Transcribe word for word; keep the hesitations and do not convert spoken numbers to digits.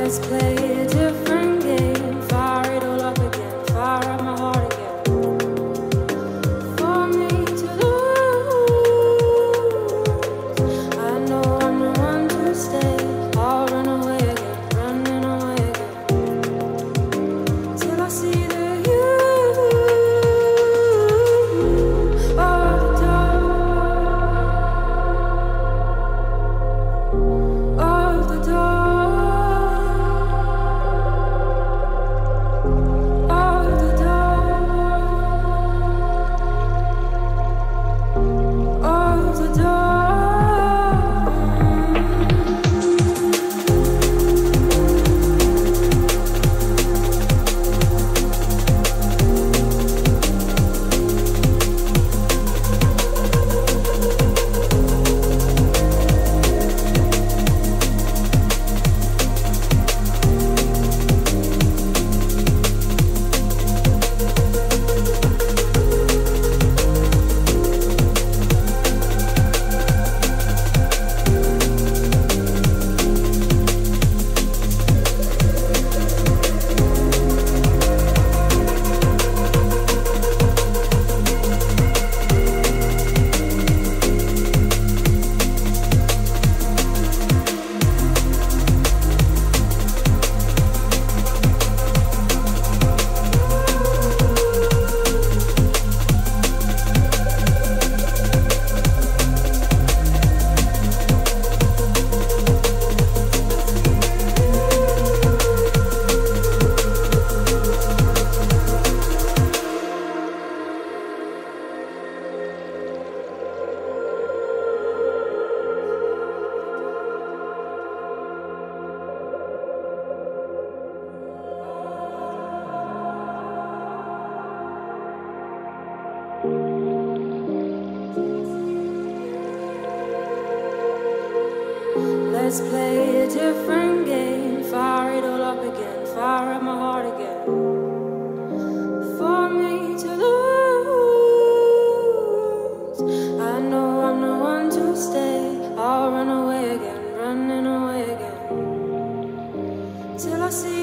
Let's play a different game. Fire it all up again. Fire up my heart again. For me to lose, I know I'm the one to stay. I'll run away again, running away again, till I see the you of the dark, of the dark. Let's play a different game. Fire it all up again. Fire up my heart again. For me to lose, I know I'm the one to stay. I'll run away again, running away again, till I see